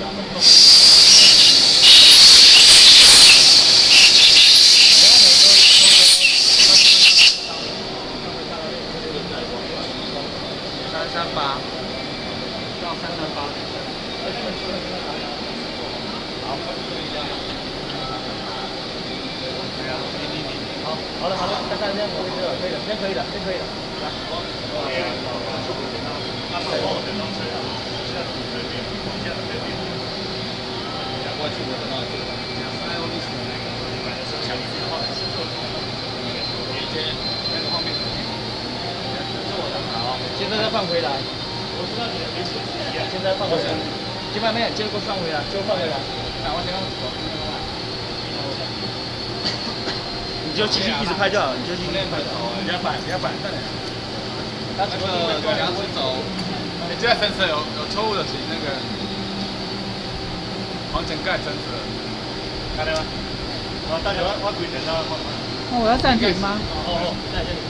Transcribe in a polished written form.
338到338。好。对啊，好了，再看这样可以了，可以了，先可以了，先可以了。来，我去过的那个，还有历史的那个，墙壁的话是连接那个方面。是我的好，现在再放回来。我知道你的名字是一样，现在放回来。今晚没有，结果放回来，就放回来。那我先让走。你就继续一直拍就好，你就继续拍就好。不要摆，不要摆，再来。那这个你要是走，你这个深色有错误的是那个防尘盖深色，看到吗？大家我规整到。 我要暂停吗？ 哦，那就。